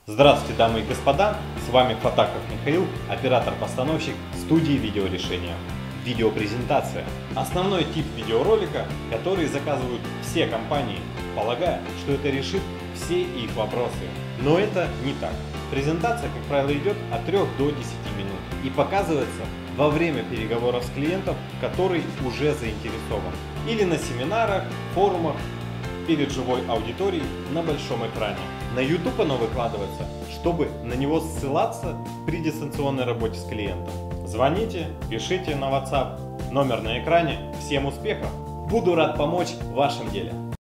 Здравствуйте, дамы и господа, с вами Фатаков Михаил, оператор-постановщик студии видеорешения. Видеопрезентация – основной тип видеоролика, который заказывают все компании, полагая, что это решит все их вопросы. Но это не так. Презентация, как правило, идет от 3 до 10 минут и показывается во время переговоров с клиентом, который уже заинтересован. Или на семинарах, форумах, перед живой аудиторией на большом экране. На YouTube оно выкладывается, чтобы на него ссылаться при дистанционной работе с клиентом. Звоните, пишите на WhatsApp, номер на экране. Всем успехов! Буду рад помочь в вашем деле.